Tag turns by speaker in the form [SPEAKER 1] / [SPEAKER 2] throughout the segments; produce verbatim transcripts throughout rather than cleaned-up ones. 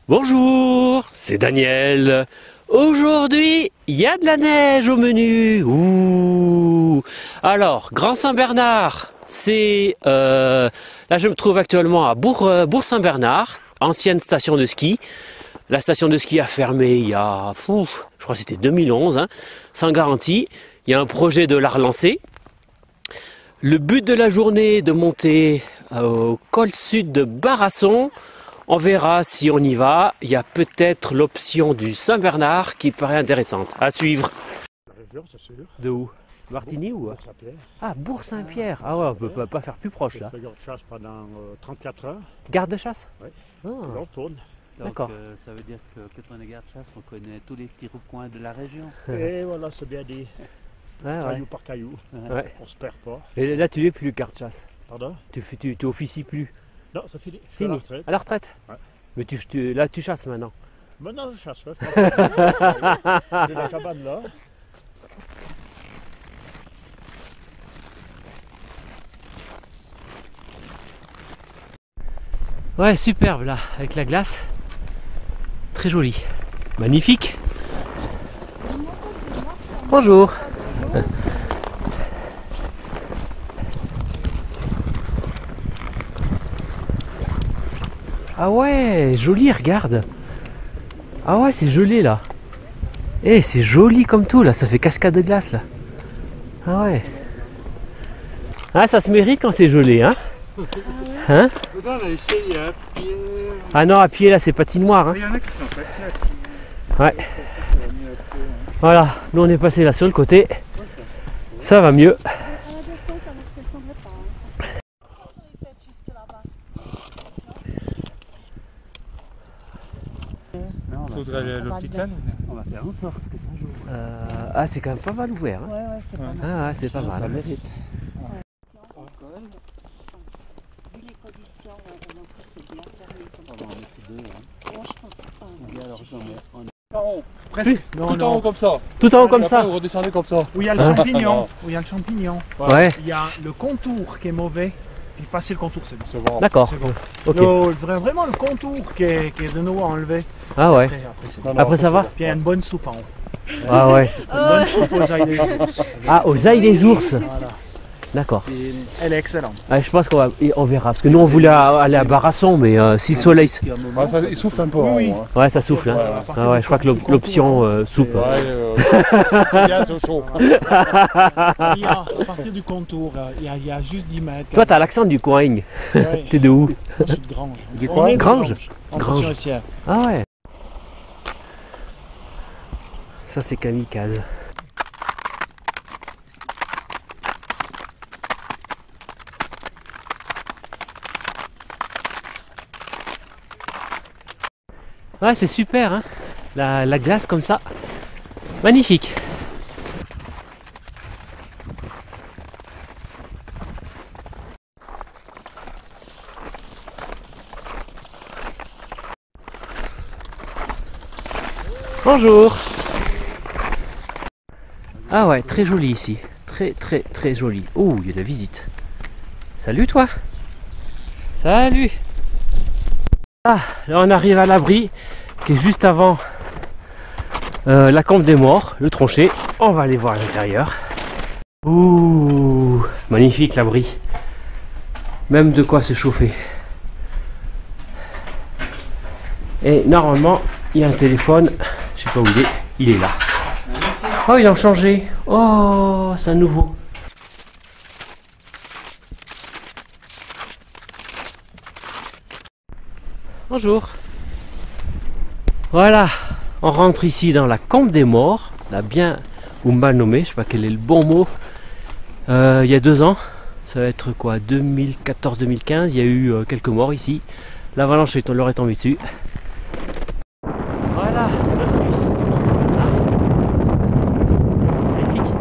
[SPEAKER 1] Bonjour, c'est Daniel. Aujourd'hui, il y a de la neige au menu. Ouh. Alors, Grand Saint-Bernard, c'est... Euh, là, je me trouve actuellement à Bourg, euh, Bourg-Saint-Bernard, ancienne station de ski. La station de ski a fermé il y a... Ouf, je crois que c'était deux mille onze, hein, sans garantie. Il y a un projet de la relancer. Le but de la journée est de monter au col sud de Barasson. On verra si on y va. Il y a peut-être l'option du Saint-Bernard qui paraît intéressante. À suivre.
[SPEAKER 2] La région, c'est sûr.
[SPEAKER 1] De où? Martigny ou?
[SPEAKER 2] Bourg-Saint-Pierre.
[SPEAKER 1] Ah, Bourg-Saint-Pierre. Ah ouais, on peut pas, pas faire plus proche là.
[SPEAKER 2] J'ai fait garde de chasse pendant euh, trente-quatre heures.
[SPEAKER 1] Garde de chasse?
[SPEAKER 2] Oui.
[SPEAKER 1] Ah.
[SPEAKER 2] Là, on tourne.
[SPEAKER 1] D'accord.
[SPEAKER 3] Donc euh, ça veut dire que quand on est garde-chasse, on connaît tous les petits recoins de la région.
[SPEAKER 2] Et voilà, c'est bien dit.
[SPEAKER 1] Ouais,
[SPEAKER 2] Caillou
[SPEAKER 1] ouais.
[SPEAKER 2] par caillou.
[SPEAKER 1] Ouais.
[SPEAKER 2] On se perd pas.
[SPEAKER 1] Et là, tu es plus garde chasse.
[SPEAKER 2] Pardon?
[SPEAKER 1] Tu, fais- tu, tu officies plus.
[SPEAKER 2] Non, c'est fini. Je suis à la
[SPEAKER 1] Fini.
[SPEAKER 2] retraite.
[SPEAKER 1] À la retraite.
[SPEAKER 2] Ouais.
[SPEAKER 1] Mais tu, tu- là, tu chasses maintenant.
[SPEAKER 2] Maintenant, je chasse. Ouais. J'ai la cabane là.
[SPEAKER 1] Ouais, superbe là, avec la glace. Très joli. Magnifique. Bonjour. Ah ouais, joli, regarde. Ah ouais, c'est joli là. Eh, c'est joli comme tout là, ça fait cascade de glace là. Ah ouais. Ah, ça se mérite quand c'est joli, hein. Hein?
[SPEAKER 4] On a essayé à pied.
[SPEAKER 1] Ah non, à pied là, c'est patinoire, hein.
[SPEAKER 4] Il y en a qui sont passés à pied.
[SPEAKER 1] Ouais. Voilà, nous on est passé là sur le côté. Ça va mieux.
[SPEAKER 3] Non, on, va
[SPEAKER 4] Faudrait aller à l'hôpital.
[SPEAKER 3] on va faire en sorte que ça joue.
[SPEAKER 1] Euh, ah, c'est quand même pas mal ouvert, hein.
[SPEAKER 5] Ouais, ouais, c'est pas mal.
[SPEAKER 1] Ah, ouais, c'est pas
[SPEAKER 3] Ça
[SPEAKER 1] mal.
[SPEAKER 3] mérite.
[SPEAKER 5] Vu les conditions, on en plus c'est bien fermé comme
[SPEAKER 3] On
[SPEAKER 5] ça.
[SPEAKER 3] va en mettre deux. Hein.
[SPEAKER 5] Moi, je pense pas.
[SPEAKER 3] Et alors j'en mets en
[SPEAKER 4] Presque.
[SPEAKER 6] Non, tout en haut comme ça.
[SPEAKER 1] Tout en haut comme
[SPEAKER 6] Et après,
[SPEAKER 1] ça.
[SPEAKER 6] vous redescendez comme ça.
[SPEAKER 4] Où il y a le
[SPEAKER 1] Hein?
[SPEAKER 4] champignon. Où il y a le champignon.
[SPEAKER 1] Ouais,
[SPEAKER 4] Il y a le contour qui est mauvais. Puis passer le contour, c'est bon.
[SPEAKER 6] C'est bon.
[SPEAKER 1] d'accord.
[SPEAKER 4] C'est bon.
[SPEAKER 1] Ok.
[SPEAKER 4] Le- vra- vraiment le contour qui est, qui est de nouveau enlevé.
[SPEAKER 1] Ah ouais.
[SPEAKER 4] Après, après, c'est bon.
[SPEAKER 6] Non, non,
[SPEAKER 1] Après ça va?
[SPEAKER 4] Puis il y a une bonne soupe en haut.
[SPEAKER 1] Ah ouais.
[SPEAKER 4] Une bonne soupe aux ailes des ours.
[SPEAKER 1] Ah, aux ailes des ours.
[SPEAKER 4] Voilà.
[SPEAKER 1] D'accord.
[SPEAKER 4] Elle est excellente.
[SPEAKER 1] Ah, je pense qu'on va, et on verra. Parce que nous on voulait aller à Barasson, mais euh, si le soleil. s-
[SPEAKER 6] Ah, ça, il souffle un peu.
[SPEAKER 4] Oui,
[SPEAKER 6] en
[SPEAKER 4] oui.
[SPEAKER 6] haut, hein.
[SPEAKER 1] Ouais, ça souffle. Hein.
[SPEAKER 6] Ouais,
[SPEAKER 1] Ah ouais, je crois que l'op- l'option euh, soupe.
[SPEAKER 6] Ouais, euh, c'est bien, c'est chaud.
[SPEAKER 4] Il y a, à partir du contour, euh, il y a, il y a juste dix mètres.
[SPEAKER 1] Toi, t'as l'accent du coin.
[SPEAKER 4] Ouais,
[SPEAKER 1] T'es de où?
[SPEAKER 4] je suis de Grange.
[SPEAKER 6] Du
[SPEAKER 4] On
[SPEAKER 6] coin
[SPEAKER 4] est de
[SPEAKER 1] Grange.
[SPEAKER 4] En
[SPEAKER 1] Grange.
[SPEAKER 4] Portion-Essière.
[SPEAKER 1] Ah ouais. Ça, c'est kamikaze. Ouais, c'est super, hein. La, la glace comme ça. Magnifique. Bonjour. Ah ouais, très joli ici. Très très très joli. Oh, il y a de la visite. Salut toi. Salut. Ah, là on arrive à l'abri qui est juste avant euh, la campe des morts, le tranché. On va aller voir à l'intérieur. Ouh, magnifique l'abri. Même de quoi se chauffer. Et normalement, il y a un téléphone. Je sais pas où il est. Il est là. Oh, ils ont changé. Oh, c'est un nouveau. Bonjour. Voilà, on rentre ici dans la campe des morts, là bien ou mal nommé, je sais pas quel est le bon mot. Euh, il y a deux ans, ça va être quoi, deux mille quatorze deux mille quinze, il y a eu euh, quelques morts ici. L'avalanche est- leur est tombée dessus. Voilà, l'hospice du Grand Saint-Bernard. Magnifique.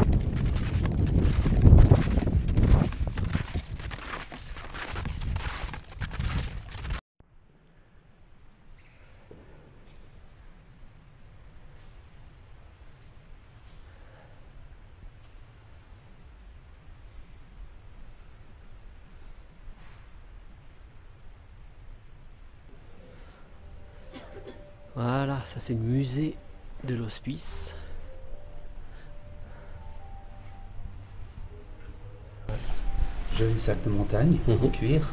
[SPEAKER 1] Voilà, ça c'est le musée de l'hospice.
[SPEAKER 3] Joli sac de montagne en
[SPEAKER 1] Mhm.
[SPEAKER 3] cuir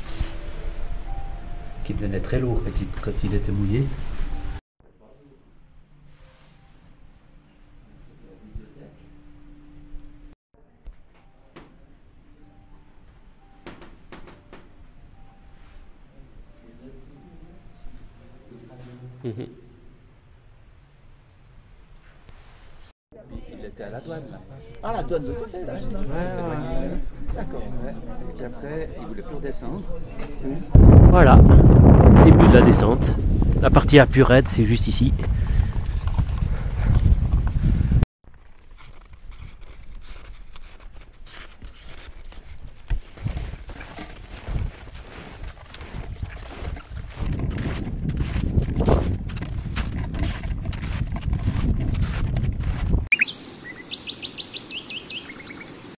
[SPEAKER 3] qui devenait très lourd quand il, quand il était mouillé.
[SPEAKER 1] Mhm.
[SPEAKER 3] Il était à la douane là.
[SPEAKER 2] Ah, la douane de côté, là.
[SPEAKER 3] D'accord. Et après, il voulait plus redescendre.
[SPEAKER 1] Voilà, début de la descente. La partie à Purette, c'est juste ici.